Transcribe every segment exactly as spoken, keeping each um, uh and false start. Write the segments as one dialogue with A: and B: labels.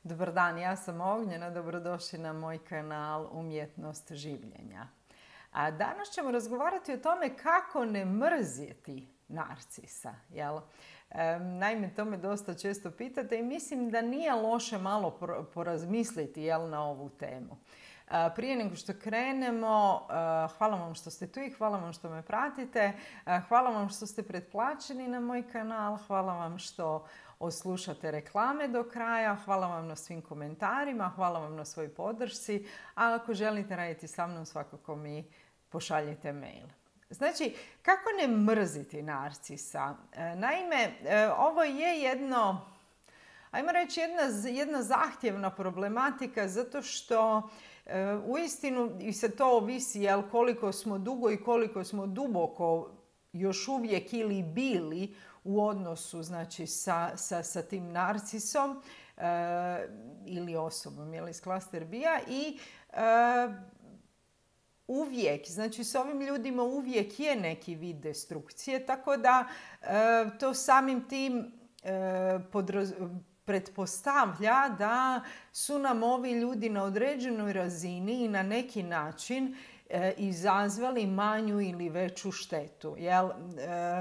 A: Dobar dan, ja sam Ognjena, dobrodošli na moj kanal Umjetnost življenja. A danas ćemo razgovarati o tome kako ne mrziti narcisa. Jel? E, naime, to me dosta često pitate i mislim da nije loše malo porazmisliti jel, na ovu temu. E, prije nego što krenemo, e, hvala vam što ste tu i hvala vam što me pratite. E, hvala vam što ste pretplaćeni na moj kanal, hvala vam što oslušate reklame do kraja, hvala vam na svim komentarima, hvala vam na svojoj podršci, a ako želite raditi sa mnom svakako mi pošaljite mail. Znači, kako ne mrziti narcisa? Naime, ovo je jedno, ajmo reći, jedna, jedna zahtjevna problematika zato što uistinu i se to ovisi jel, koliko smo dugo i koliko smo duboko još uvijek ili bili u odnosu znači, sa, sa, sa tim narcisom e, ili osobom jel, iz klaster B-a i e, uvijek, znači s ovim ljudima uvijek je neki vid destrukcije, tako da e, to samim tim e, podraz, pretpostavlja da su nam ovi ljudi na određenoj razini i na neki način e, izazvali manju ili veću štetu. Jel? E,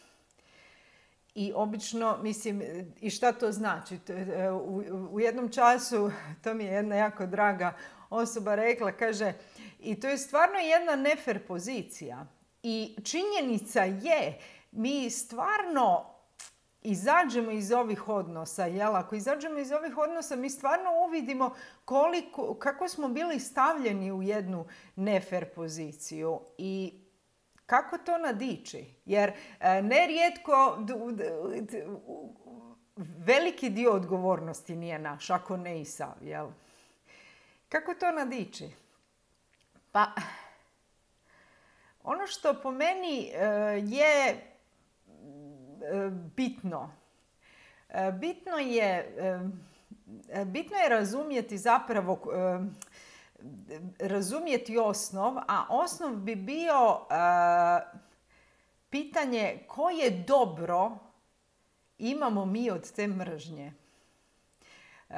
A: I obično, mislim, i šta to znači? U, u jednom času, to mi je jedna jako draga osoba rekla, kaže, i to je stvarno jedna nefer pozicija. I činjenica je, mi stvarno izađemo iz ovih odnosa, jel? Ako izađemo iz ovih odnosa, mi stvarno uvidimo koliko, kako smo bili stavljeni u jednu nefer poziciju. I kako to nadići? Jer nerijetko veliki dio odgovornosti nije naš, ako ne i sav. Jel? Kako to nadići? Pa, ono što po meni je bitno, bitno je, bitno je razumjeti zapravo razumjeti osnov, a osnov bi bio uh, pitanje koje dobro imamo mi od te mržnje. Uh,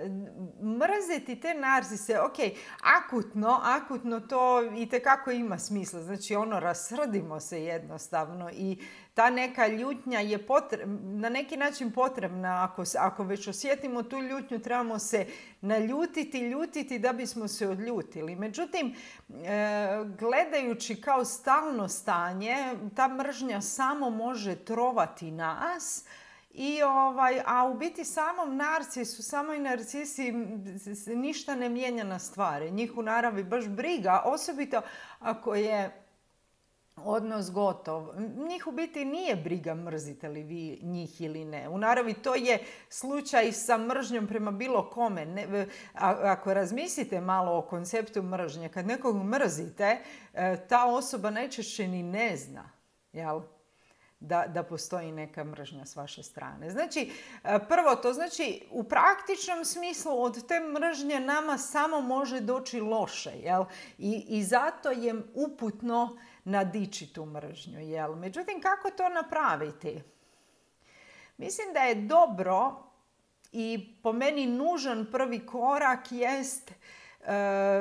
A: mrziti te narcise, ok, akutno, akutno to itekako ima smisla, znači ono rasrdimo se jednostavno i ta neka ljutnja je potreb, na neki način potrebna, ako, ako već osjetimo tu ljutnju trebamo se naljutiti, ljutiti da bismo se odljutili. Međutim, e, gledajući kao stalno stanje, ta mržnja samo može trovati nas. I ovaj, a u biti samom narcisu, samoj narcisi ništa ne mijenja na stvari. Njih u naravi baš briga, osobito ako je odnos gotov. Njih u biti nije briga mrzite li vi njih ili ne. U naravi to je slučaj sa mržnjom prema bilo kome. Ne, a, ako razmislite malo o konceptu mržnje, kad nekog mrzite, ta osoba najčešće ni ne zna, jel? Da, da postoji neka mržnja s vaše strane. Znači, prvo to znači u praktičnom smislu od te mržnje nama samo može doći loše. Jel? I, i zato je uputno nadići tu mržnju. Jel? Međutim, kako to napraviti? Mislim da je dobro i po meni nužan prvi korak jest e,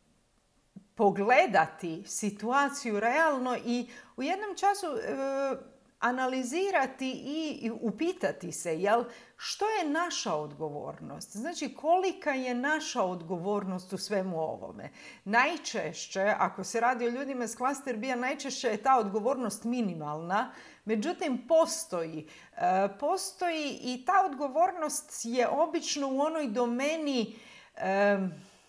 A: pogledati situaciju realno i u jednom času e, analizirati i upitati se jel, što je naša odgovornost. Znači kolika je naša odgovornost u svemu ovome. Najčešće, ako se radi o ljudima iz klaster B-a, najčešće je ta odgovornost minimalna. Međutim, postoji. E, postoji i ta odgovornost je obično u onoj domeni e,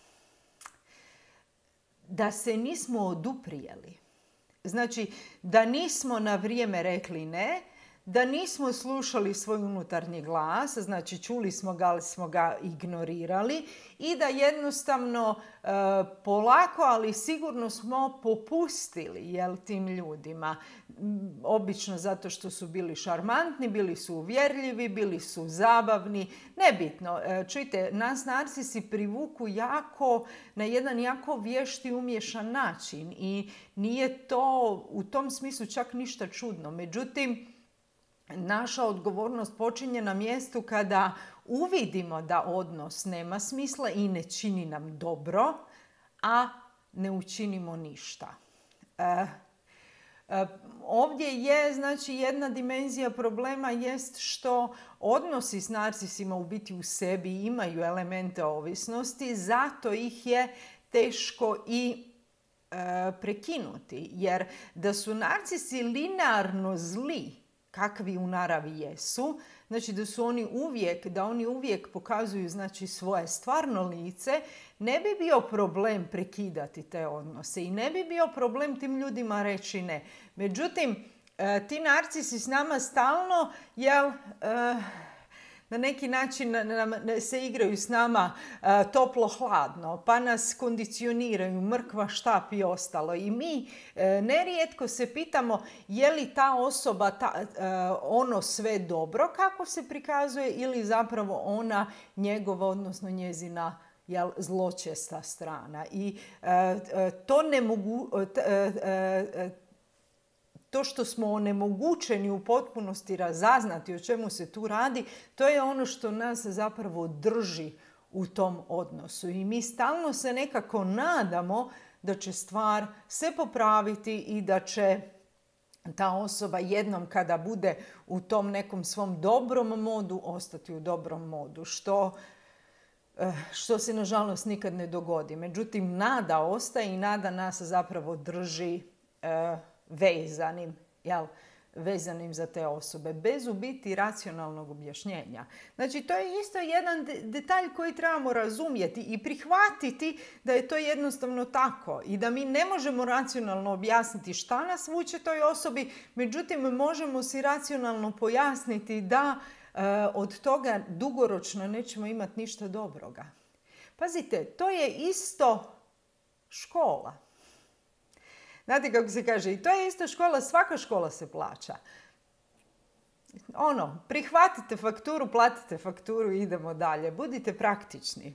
A: da se nismo oduprijeli. Znači, da nismo na vrijeme rekli ne, da nismo slušali svoj unutarnji glas, znači čuli smo ga, ali smo ga ignorirali i da jednostavno e, polako, ali sigurno smo popustili jel, tim ljudima. Obično zato što su bili šarmantni, bili su uvjerljivi, bili su zabavni. Nebitno, e, čujte, nas narcisi privuku jako, na jedan jako vješt i umješan način i nije to u tom smislu čak ništa čudno. Međutim, naša odgovornost počinje na mjestu kada uvidimo da odnos nema smisla i ne čini nam dobro, a ne učinimo ništa. E, e, ovdje je, znači, jedna dimenzija problema jest što odnosi s narcisima u biti u sebi imaju elemente ovisnosti, zato ih je teško i e, prekinuti. Jer da su narcisi linearno zli, kakvi u naravi jesu, znači da su oni uvijek, da oni uvijek pokazuju, znači, svoje stvarno lice, ne bi bio problem prekidati te odnose i ne bi bio problem tim ljudima reći ne. Međutim, ti narcisi s nama stalno, jel, na neki način se igraju s nama toplo-hladno, pa nas kondicioniraju, mrkva, štap i ostalo. I mi nerijetko se pitamo je li ta osoba ta, ono sve dobro kako se prikazuje ili zapravo ona njegova, odnosno njezina, jel, zločesta strana. I to ne mogu... To što smo onemogućeni u potpunosti razaznati o čemu se tu radi, to je ono što nas zapravo drži u tom odnosu. I mi stalno se nekako nadamo da će stvar se popraviti i da će ta osoba jednom kada bude u tom nekom svom dobrom modu ostati u dobrom modu, što, što se nažalost nikad ne dogodi. Međutim, nada ostaje i nada nas zapravo drži vezanim, jel, vezanim za te osobe, bez u biti racionalnog objašnjenja. Znači, to je isto jedan de- detalj koji trebamo razumjeti i prihvatiti da je to jednostavno tako i da mi ne možemo racionalno objasniti šta nas vuče toj osobi, međutim, možemo si racionalno pojasniti da e, od toga dugoročno nećemo imati ništa dobroga. Pazite, to je isto škola. Znate kako se kaže, i to je isto škola, svaka škola se plaća. Ono, prihvatite fakturu, platite fakturu i idemo dalje. Budite praktični.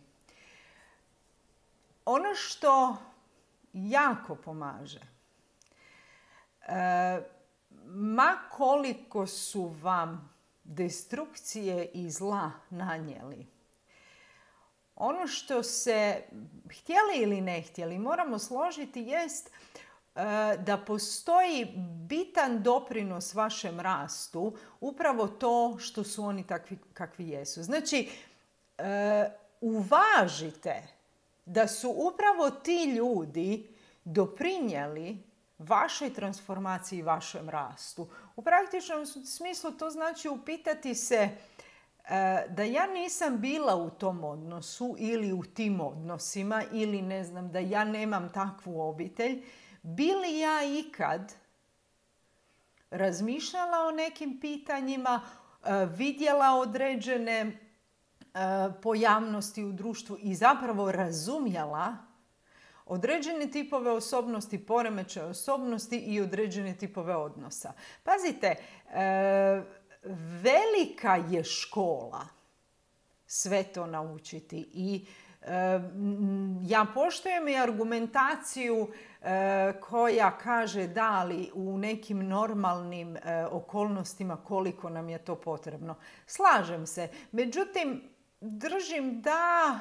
A: Ono što jako pomaže, e, ma koliko su vam destrukcije i zla nanijeli, ono što se htjeli ili ne htjeli moramo složiti jest da postoji bitan doprinos vašem rastu, upravo to što su oni takvi kakvi jesu. Znači, uvažite da su upravo ti ljudi doprinijeli vašoj transformaciji i vašem rastu. U praktičnom smislu to znači upitati se da ja nisam bila u tom odnosu ili u tim odnosima ili ne znam, da ja nemam takvu obitelj, bi li ja ikad razmišljala o nekim pitanjima, vidjela određene pojavnosti u društvu i zapravo razumjela određene tipove osobnosti, poremećaje osobnosti i određene tipove odnosa. Pazite, velika je škola sve to naučiti i ja poštujem i argumentaciju koja kaže da, ali u nekim normalnim okolnostima koliko nam je to potrebno. Slažem se. Međutim, držim da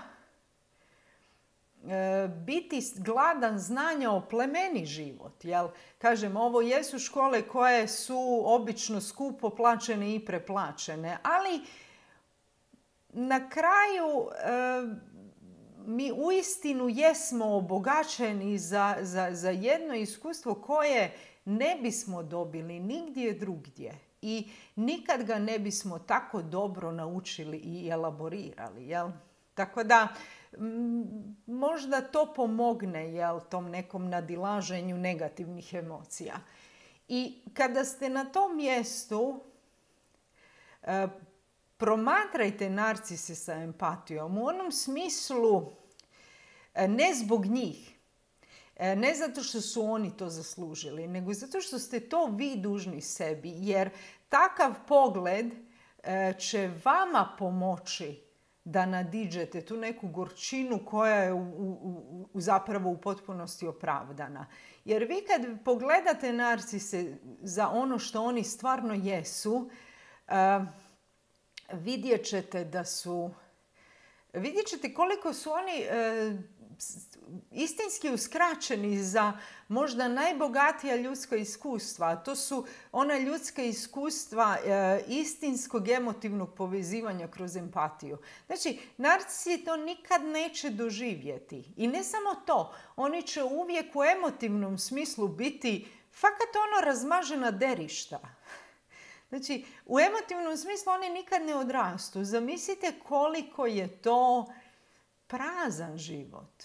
A: biti gladan znanja oplemeni život. Jel? Kažem, ovo jesu škole koje su obično skupo plaćene i preplaćene, ali na kraju mi uistinu jesmo obogaćeni za, za, za jedno iskustvo koje ne bismo dobili nigdje drugdje i nikad ga ne bismo tako dobro naučili i elaborirali. Jel? Tako da m, možda to pomogne, jel, tom nekom nadilaženju negativnih emocija. I kada ste na tom mjestu, e, promatrajte narcise sa empatijom u onom smislu ne zbog njih, ne zato što su oni to zaslužili, nego zato što ste to vi dužni sebi, jer takav pogled će vama pomoći da nadiđete tu neku gorčinu koja je u, u, u, zapravo u potpunosti opravdana. Jer vi kad pogledate narcise za ono što oni stvarno jesu, vidjet ćete da su, vidjet ćete koliko su oni istinski uskraćeni za možda najbogatija ljudska iskustva. A to su ona ljudska iskustva istinskog emotivnog povezivanja kroz empatiju. Znači, narcisi to nikad neće doživjeti. I ne samo to, oni će uvijek u emotivnom smislu biti fakat ono razmažena derišta. Znači, u emotivnom smislu oni nikad ne odrastu. Zamislite koliko je to prazan život.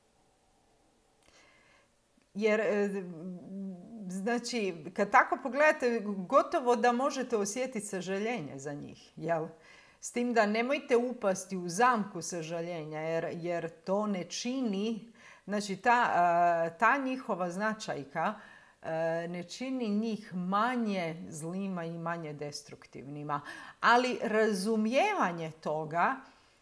A: Jer, znači, kad tako pogledate, gotovo da možete osjetiti sažaljenje za njih. Jel? S tim da nemojte upasti u zamku sažaljenja, jer, jer to ne čini, znači ta, ta njihova značajka ne čini njih manje zlima i manje destruktivnima. Ali razumijevanje toga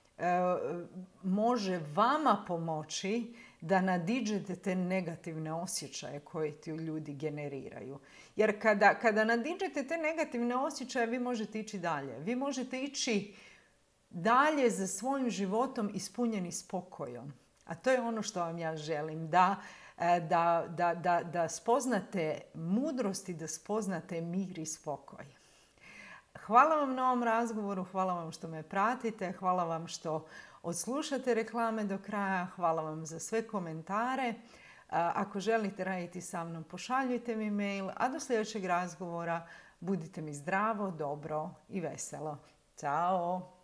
A: može vama pomoći da nadiđete te negativne osjećaje koje ti ljudi generiraju. Jer kada, kada nadiđete te negativne osjećaje, vi možete ići dalje. Vi možete ići dalje za svojim životom ispunjeni spokojom. A to je ono što vam ja želim. Da, da, da, da, da spoznate mudrost i da spoznate mir i spokoj. Hvala vam na ovom razgovoru, hvala vam što me pratite, hvala vam što odslušate reklame do kraja, hvala vam za sve komentare. Ako želite raditi sa mnom, pošaljujte mi mail, a do sljedećeg razgovora budite mi zdravo, dobro i veselo. Ćao!